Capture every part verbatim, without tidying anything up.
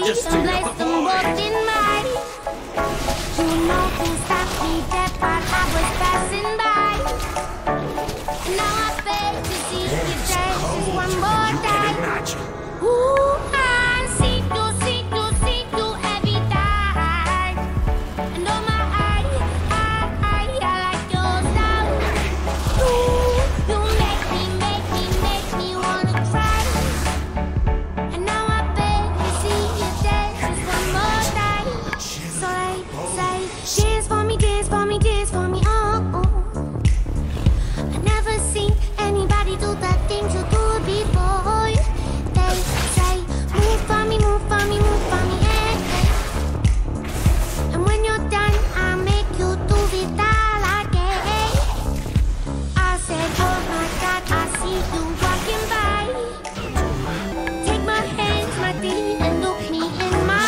just some place to walk in my. You know who stopped me dead while I was passing by. And now I beg to see you dance just one more you time. can imagine. Ooh, I see you, see you, see you every time. And oh my, I, I, I, I like your style. Ooh, you make me, make me, make me wanna cry. And now I beg to see you dance just one more time. So they say, dance for me, dance for me, dance for me, oh, oh. I've never seen anybody do the things you do before. They say, move for me, move for me, move for me, eh, eh. And when you're done, I'll make you do it all again. I said, oh my God, I see you walking by. Take my hands, my feet, and look me in my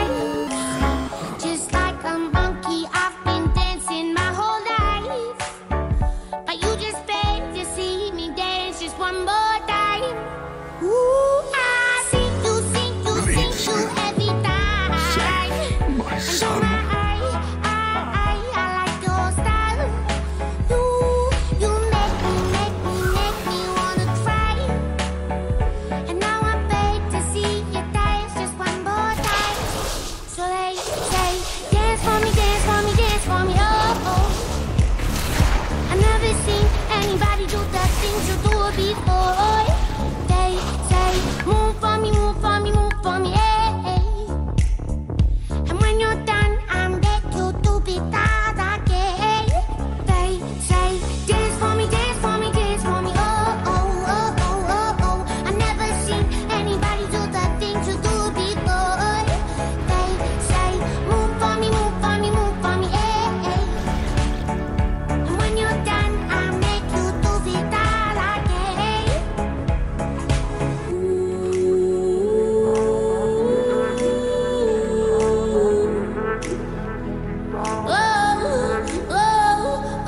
eyes. Just like a monkey, I've been dancing my whole life. But you just beg to see me dance just one more time. Ooh, I see you, see you, see you every time. My And oh son. my, I, I, I, I like your style. You, you make me, make me, make me wanna cry. And now I beg to see you dance just one more time. So they say, dance for me, dance for me, dance for me, oh, oh. I've never seen anybody do the things you do before. They say, move for me, move for me, move for me, eh, eh. And when you're done, I'll make you do it all again. They say, dance for me, dance for me, dance for me, oh, oh, oh, oh, oh, oh. I've never seen anybody do the things you do before. They say, move for me, move for me, move for me, eh, eh. And when you're done, I'll make you do it all again. Ooh. Oh, oh,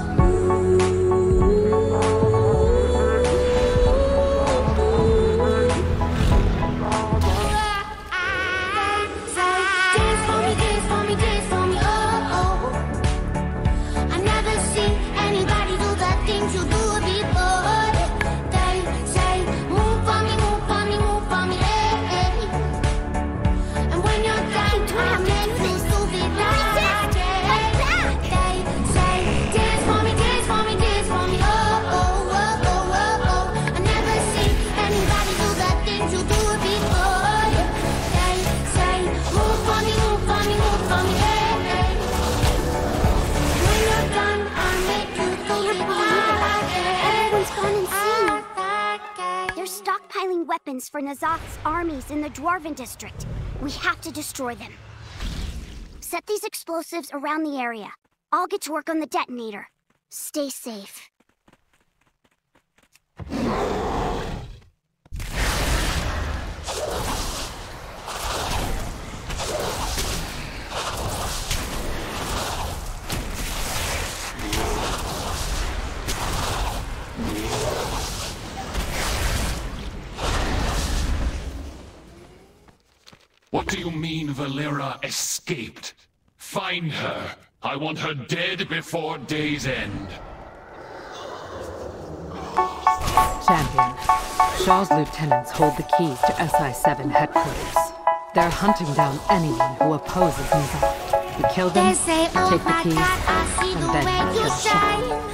dance for me, dance for me, dance for me, oh, oh. I've never seen anybody do the things you do before. They say, move for me, move for me, move for me, eh, eh. And when you're done, I'll make you do it all again. They say, dance for me, dance for me, dance for me, oh, oh, oh, oh, oh, oh. I've never seen anybody do the things you do before. They say, move for me, move for me, move for me, eh, eh. When you're done, I'll make you do it all again. Everyone's gone insane. All again. They're stockpiling weapons for Nazoth's armies in the Dwarven district. We have to destroy them. Set these explosives around the area. I'll get to work on the detonator. Stay safe. What do you mean Valera escaped? Find her. I want her dead before day's end. Champion, Shaw's lieutenants hold the keys to S I seven headquarters. They're hunting down anyone who opposes Nazoth. We kill them, They say, oh take the my keys, God, I see and the then way you kill Shaw. shine.